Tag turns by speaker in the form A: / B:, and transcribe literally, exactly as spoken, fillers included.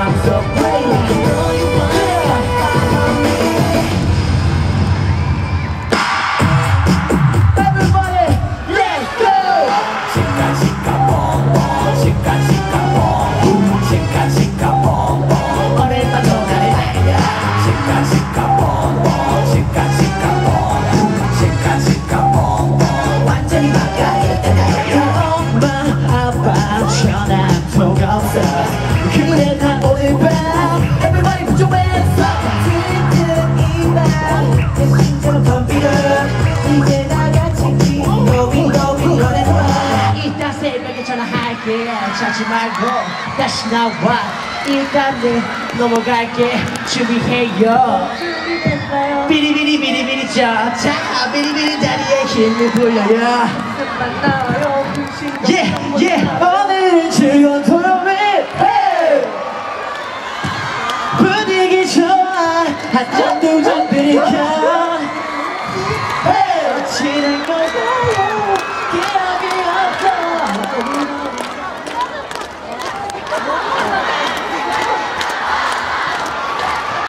A: I'm so brave. 그래 다 오늘 밤 Everybody put your hands up 들뜬 이밤 내 심장은 덤비려 이제 나같이 Going going 너네와 이따 새벽에 전화할게 자지 말고 다시 나와 일단 내 넘어갈게 준비해요 준비됐나요? 비리비리 비리비리 자 비리비리 다리에 힘을 불려요 만나요 Yeah yeah 오늘은 즐거운 토요일 분위기 좋아 한 잔 두 잔